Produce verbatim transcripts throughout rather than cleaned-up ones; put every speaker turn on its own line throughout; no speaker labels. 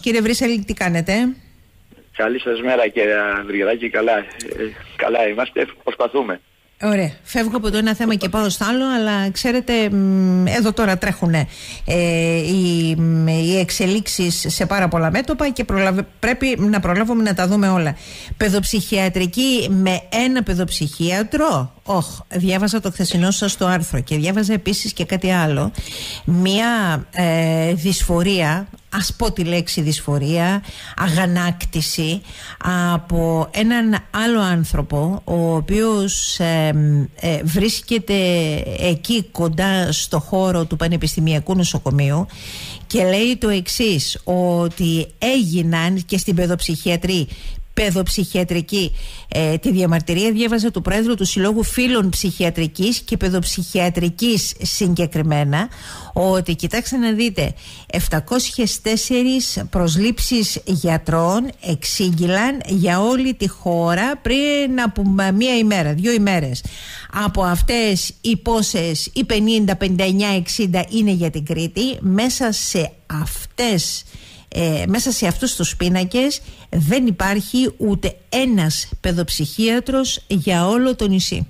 Κύριε Βρύσαλη, τι κάνετε?
Καλή σας μέρα, κύριε Ανδριαδάκη. Καλά, ε, καλά είμαστε, προσπαθούμε.
Ωραία. Φεύγω από το ένα θέμα και πάω στο άλλο, αλλά ξέρετε, εδώ τώρα τρέχουν ε, οι, οι εξελίξεις σε πάρα πολλά μέτωπα και προλαβε, πρέπει να προλάβουμε να τα δούμε όλα. Παιδοψυχιατρική με ένα παιδοψυχίατρο. Όχ, διάβαζα το χθεσινό σας το άρθρο και διάβαζα επίσης και κάτι άλλο. Μία ε, δυσφορία, ας πω τη λέξη δυσφορία, αγανάκτηση από έναν άλλο άνθρωπο, ο οποίος ε, ε, βρίσκεται εκεί κοντά στο χώρο του Πανεπιστημιακού Νοσοκομείου και λέει το εξής, ότι έγιναν και στην παιδοψυχιατρή παιδοψυχιατρική ε, τη διαμαρτυρία διάβαζα του Πρόεδρου του Συλλόγου Φίλων Ψυχιατρικής και Παιδοψυχιατρικής συγκεκριμένα, ότι κοιτάξτε να δείτε, επτακόσιες τέσσερις προσλήψεις γιατρών εξήγηλαν για όλη τη χώρα πριν από μία ημέρα, δύο ημέρες. Από αυτές οι πόσες, οι πενήντα, πενήντα εννιά, εξήντα είναι για την Κρήτη. Μέσα σε αυτές Ε, μέσα σε αυτούς τους πίνακες δεν υπάρχει ούτε ένας παιδοψυχίατρος για όλο το νησί.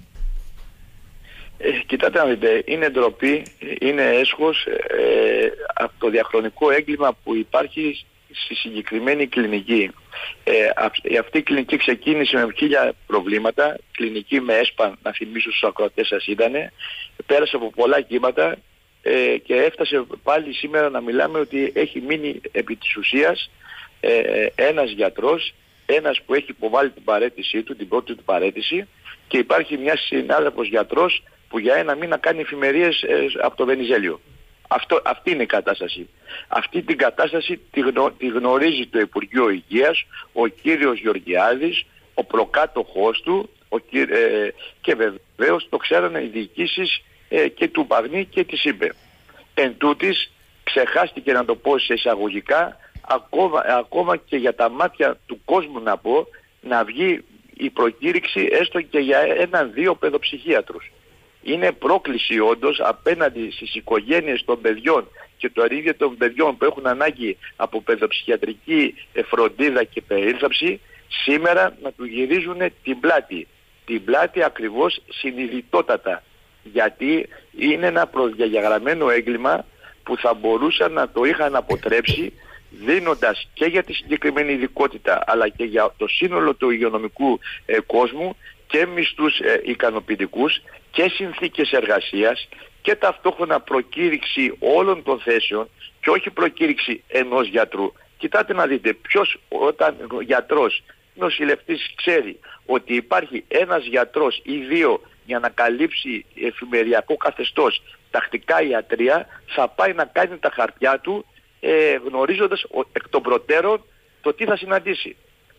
Ε, κοιτάτε να δείτε, είναι ντροπή, είναι έσχος ε, από το διαχρονικό έγκλημα που υπάρχει στη συγκεκριμένη κλινική. Ε, αυτή η κλινική ξεκίνησε με χίλια προβλήματα, κλινική με ΕΣΠΑ, να θυμίσω στους ακροατές σας ήτανε, πέρασε από πολλά κύματα. Ε, και έφτασε πάλι σήμερα να μιλάμε ότι έχει μείνει επί της ουσίας ε, ένας γιατρός, ένας που έχει υποβάλει την παραίτησή του, την πρώτη του παραίτηση, και υπάρχει μια συνάδελφος γιατρός που για ένα μήνα κάνει εφημερίες ε, από το Βενιζέλιο. Αυτό, αυτή είναι η κατάσταση. Αυτή την κατάσταση τη, γνω, τη γνωρίζει το Υπουργείο Υγείας, ο κύριος Γεωργιάδης, ο προκάτοχός του, ο, ε, και βεβαίως το ξέρανε οι διοικήσεις και του Παγνή και της ΥΠΕ. Εν τούτης, ξεχάστηκε, να το πω σε εισαγωγικά, ακόμα, ακόμα και για τα μάτια του κόσμου να πω, να βγει η προκήρυξη έστω και για έναν-δύο παιδοψυχίατρους. Είναι πρόκληση όντως απέναντι στις οικογένειες των παιδιών και το ίδιο των παιδιών που έχουν ανάγκη από παιδοψυχιατρική φροντίδα και περίθαλψη, σήμερα να του γυρίζουν την πλάτη. Την πλάτη ακριβώς συνειδητότατα. Γιατί είναι ένα προδιαγεγραμμένο έγκλημα που θα μπορούσαν να το είχαν αποτρέψει, δίνοντας και για τη συγκεκριμένη ειδικότητα αλλά και για το σύνολο του υγειονομικού ε, κόσμου και μισθούς ε, ικανοποιητικούς και συνθήκες εργασίας και ταυτόχρονα προκήρυξη όλων των θέσεων και όχι προκήρυξη ενός γιατρού. Κοιτάτε να δείτε, ποιος όταν γιατρός, νοσηλευτής ξέρει ότι υπάρχει ένας γιατρός ή δύο για να καλύψει εφημεριακό καθεστώς τακτικά ιατρία, θα πάει να κάνει τα χαρτιά του ε, γνωρίζοντας εκ των προτέρων το τι θα συναντήσει.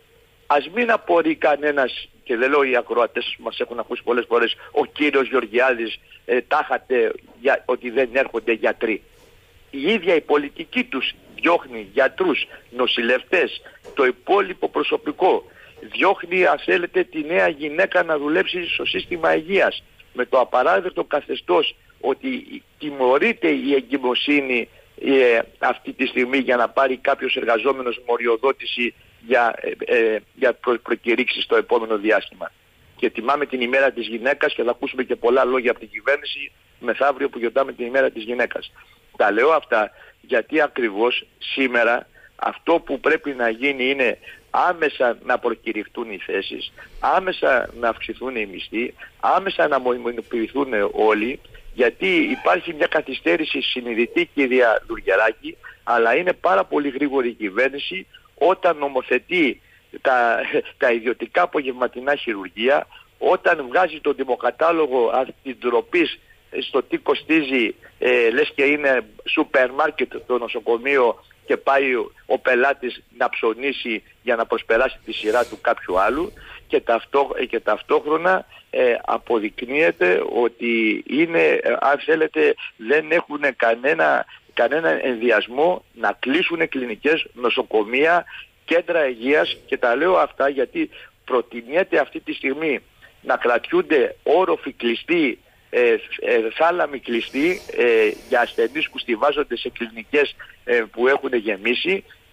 Ας μην απορεί κανένας, και δεν λέω οι ακροατές που μας έχουν ακούσει πολλές φορές, ο κύριος Γεωργιάδης ε, τάχατε για, ότι δεν έρχονται γιατροί. Η ίδια η πολιτική τους διώχνει γιατρούς, νοσηλευτές, το υπόλοιπο προσωπικό. Διώχνει, αν θέλετε, τη νέα γυναίκα να δουλέψει στο σύστημα υγείας με το απαράδεκτο καθεστώς ότι τιμωρείται η εγκυμοσύνη ε, αυτή τη στιγμή για να πάρει κάποιος εργαζόμενος μοριοδότηση για, ε, ε, για προ, προκηρύξεις στο επόμενο διάστημα. Και τιμάμε την ημέρα της γυναίκας και θα ακούσουμε και πολλά λόγια από την κυβέρνηση μεθαύριο που γιορτάμε την ημέρα της γυναίκας. Τα λέω αυτά γιατί ακριβώς σήμερα αυτό που πρέπει να γίνει είναι άμεσα να προκηρυχτούν οι θέσεις, άμεσα να αυξηθούν οι μισθοί, άμεσα να μονιμοποιηθούν όλοι, γιατί υπάρχει μια καθυστέρηση συνειδητή, κυρία Λουργεράκη, αλλά είναι πάρα πολύ γρήγορη η κυβέρνηση όταν νομοθετεί τα, τα ιδιωτικά απογευματινά χειρουργεία, όταν βγάζει τον τιμοκατάλογο αντιτροπής στο τι κοστίζει, ε, λες και είναι σούπερ μάρκετ το νοσοκομείο και πάει ο πελάτης να ψωνίσει για να προσπεράσει τη σειρά του κάποιου άλλου, και, ταυτό, και ταυτόχρονα ε, αποδεικνύεται ότι είναι, ε, αν θέλετε, δεν έχουν κανένα, κανένα ενδιασμό να κλείσουν κλινικές, νοσοκομεία, κέντρα υγείας, και τα λέω αυτά γιατί προτιμιέται αυτή τη στιγμή να κρατιούνται όροφοι κλειστοί, Ε, ε, θάλαμοι κλειστοί ε, για ασθενείς που στηβάζονται σε κλινικές ε, που έχουν γεμίσει,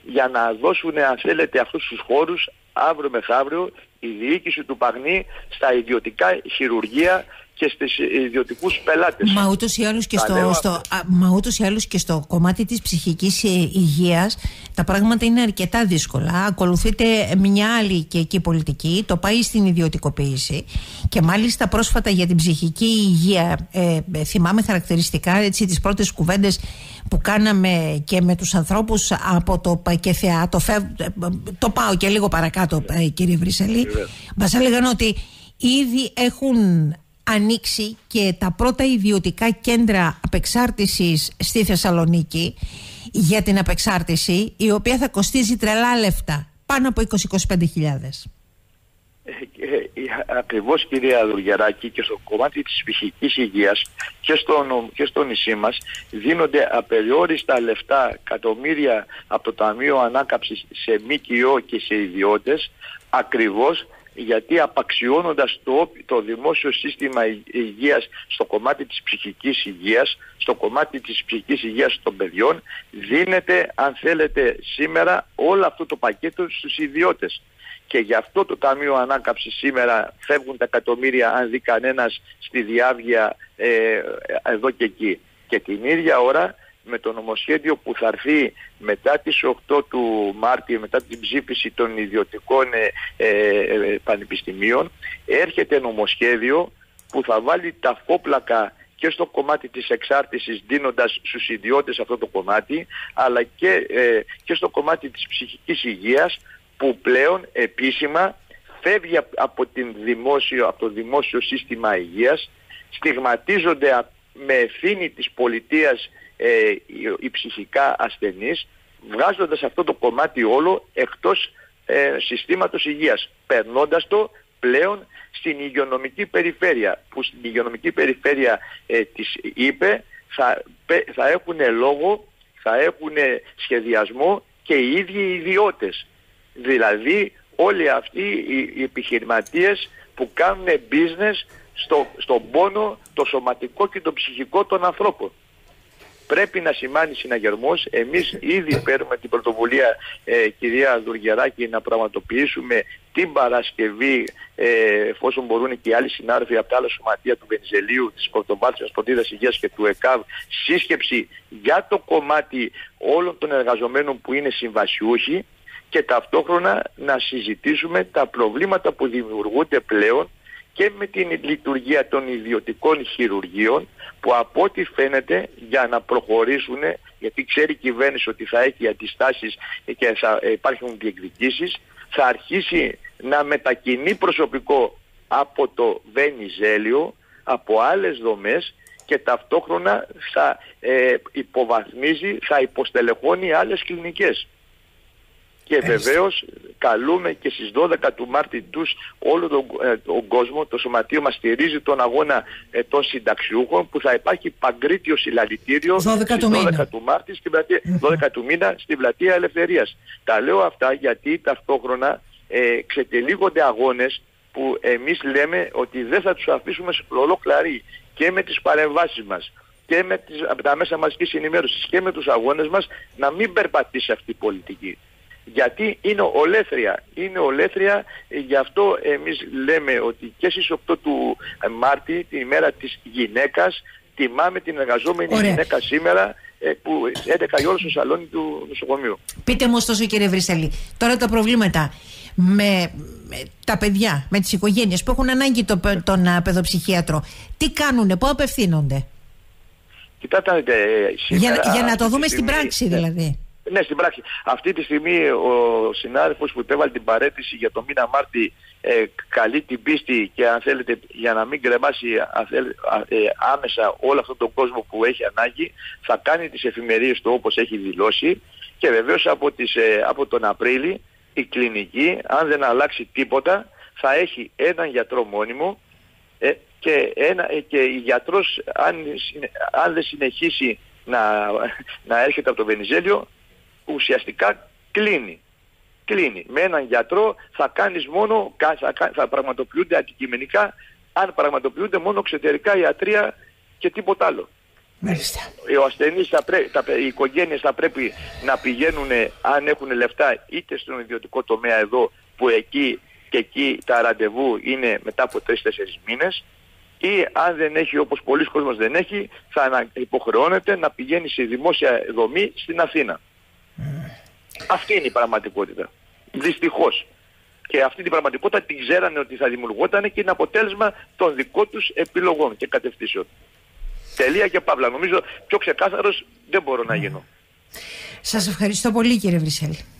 για να δώσουν, αν θέλετε, αυτούς τους χώρους αύριο μεθαύριο η διοίκηση του Παγνή στα ιδιωτικά χειρουργεία και στις ιδιωτικούς πελάτες.
Μα ούτως ή άλλως και, στο, στο, α, μα ούτως ή άλλως και στο κομμάτι της ψυχικής υγείας τα πράγματα είναι αρκετά δύσκολα. Ακολουθείται μια άλλη και εκεί πολιτική, το πάει στην ιδιωτικοποίηση και μάλιστα πρόσφατα για την ψυχική υγεία ε, ε, θυμάμαι χαρακτηριστικά έτσι, τις πρώτες κουβέντες που κάναμε και με τους ανθρώπους από το ΠΑΚΕΘΕΑ, το, φεύ, το πάω και λίγο παρακάτω ε, κύριε Βρυσελή, μας έλεγαν ότι ήδη έχουν ανοίξει και τα πρώτα ιδιωτικά κέντρα απεξάρτησης στη Θεσσαλονίκη για την απεξάρτηση, η οποία θα κοστίζει τρελά λεφτά, πάνω από είκοσι με είκοσι πέντε χιλιάδες.
Ε, ε, ακριβώς κυρία Δουργεράκη, και στο κομμάτι της ψυχικής υγείας και στο, και στο νησί μας δίνονται απεριόριστα λεφτά, εκατομμύρια από το Ταμείο Ανάκαμψης σε ΜΚΟ και σε ιδιώτες, ακριβώς γιατί απαξιώνοντας το, το δημόσιο σύστημα υγείας στο κομμάτι της ψυχικής υγείας, στο κομμάτι της ψυχικής υγείας των παιδιών, δίνεται, αν θέλετε, σήμερα όλο αυτό το πακέτο στους ιδιώτες. Και γι' αυτό το Ταμείο Ανάκαμψης σήμερα φεύγουν τα εκατομμύρια, αν δει κανένας, στη διάβγεια ε, εδώ και εκεί. Και την ίδια ώρα, με το νομοσχέδιο που θα έρθει μετά τις οκτώ του Μάρτη, μετά την ψήφιση των ιδιωτικών ε, ε, πανεπιστημίων, έρχεται νομοσχέδιο που θα βάλει τα φόπλακα και στο κομμάτι της εξάρτησης, δίνοντας στους ιδιώτες αυτό το κομμάτι, αλλά και, ε, και στο κομμάτι της ψυχικής υγείας, που πλέον επίσημα φεύγει από, την δημόσιο, από το δημόσιο σύστημα υγείας, στιγματίζονται με ευθύνη της πολιτείας ε, οι, οι ψυχικά ασθενείς, βγάζοντας αυτό το κομμάτι όλο εκτός ε, συστήματος υγείας, περνώντας το πλέον στην υγειονομική περιφέρεια, που στην υγειονομική περιφέρεια ε, της είπε θα, θα έχουν λόγο, θα έχουν σχεδιασμό και οι ίδιοι οι ιδιώτες. Δηλαδή όλοι αυτοί οι, οι επιχειρηματίες που κάνουν business στο, στον πόνο, το σωματικό και το ψυχικό των ανθρώπων. Πρέπει να σημάνει συναγερμός. Εμείς ήδη παίρνουμε την πρωτοβουλία, ε, κυρία Δουργεράκη, να πραγματοποιήσουμε την Παρασκευή, ε, εφόσον μπορούν και οι άλλοι συνάδελφοι από τα άλλα σωματεία του Βενιζελίου, της Πρωτοβάθμιας Φροντίδας Υγείας και του ΕΚΑΒ, σύσκεψη για το κομμάτι όλων των εργαζομένων που είναι συμβασιούχοι, και ταυτόχρονα να συζητήσουμε τα προβλήματα που δημιουργούνται πλέον και με την λειτουργία των ιδιωτικών χειρουργείων, που από ό,τι φαίνεται, για να προχωρήσουν, γιατί ξέρει η κυβέρνηση ότι θα έχει αντιστάσεις και θα υπάρχουν διεκδικήσεις, θα αρχίσει να μετακινεί προσωπικό από το Βενιζέλιο, από άλλες δομές, και ταυτόχρονα θα ε, υποβαθμίζει, θα υποστελεχώνει άλλες κλινικές. Και βεβαίως καλούμε και στις δώδεκα του Μάρτη τους όλο τον, ε, τον κόσμο. Το σωματείο μας στηρίζει τον αγώνα ε, των συνταξιούχων, που θα υπάρχει παγκρίτιο συλλαλητήριο
δώδεκα
στις δώδεκα του Μάρτη, στην πλατεία, δώδεκα του μήνα, στην Πλατεία Ελευθερίας. Τα λέω αυτά γιατί ταυτόχρονα ε, ξετυλίγονται αγώνες που εμείς λέμε ότι δεν θα τους αφήσουμε σε πλολό κλαρί, και με τις παρεμβάσεις μας και με τις, τα μέσα μαζικής ενημέρωσης και με τους αγώνες μας, να μην περπατήσει αυτή η πολιτική. Γιατί είναι ολέθρια, είναι ολέθρια, γι' αυτό εμείς λέμε ότι και στις οκτώ του Μάρτη, τη μέρα της γυναίκας, τιμάμε την εργαζόμενη Ωραία. γυναίκα σήμερα, που έντεκα η ώρα στο σαλόνι του νοσοκομείου. Πείτε μου ωστόσο, κύριε Βρυσελή, τώρα τα προβλήματα με, με τα παιδιά, με τις οικογένειες που έχουν ανάγκη το, τον παιδοψυχίατρο, τι κάνουνε, πού απευθύνονται? Κοιτάτε, ε, σήμερα, για, για να το δούμε στιγμή, στην πράξη δηλαδή. Ναι, στην πράξη. Αυτή τη στιγμή ο συνάδελφος που υπέβαλε την παρέτηση για το μήνα Μάρτη ε, καλεί την πίστη, και αν θέλετε, για να μην κρεμάσει αν θέλετε, ε, άμεσα όλο αυτόν τον κόσμο που έχει ανάγκη, θα κάνει τις εφημερίες του όπως έχει δηλώσει, και βεβαίως από, τις, ε, από τον Απρίλη η κλινική, αν δεν αλλάξει τίποτα, θα έχει έναν γιατρό μόνιμο, ε, και, ένα, ε, και η γιατρός, αν, αν δεν συνεχίσει να, να έρχεται από το Βενιζέλιο, ουσιαστικά κλείνει. Κλείνει. Με έναν γιατρό θα κάνεις μόνο, θα, θα πραγματοποιούνται αντικειμενικά, αν πραγματοποιούνται μόνο εξωτερικά ιατρία και τίποτα άλλο.
Μάλιστα.
Ο ασθενής θα πρέ... τα... οι οικογένειες θα πρέπει να πηγαίνουν, αν έχουν λεφτά, είτε στον ιδιωτικό τομέα εδώ, που εκεί και εκεί τα ραντεβού είναι μετά από τρεις τέσσερις μήνες, ή αν δεν έχει, όπως πολλοί κόσμος δεν έχει, θα υποχρεώνεται να πηγαίνει σε δημόσια δομή στην Αθήνα. Mm. Αυτή είναι η πραγματικότητα. Δυστυχώς. Και αυτή την πραγματικότητα την ξέρανε ότι θα δημιουργόταν και είναι αποτέλεσμα των δικών τους επιλογών και κατευθύνσεων. Τελεία και παύλα. Νομίζω πιο ξεκάθαρος δεν μπορώ να γίνω.
Σας ευχαριστώ πολύ, κύριε Βρυσέλη.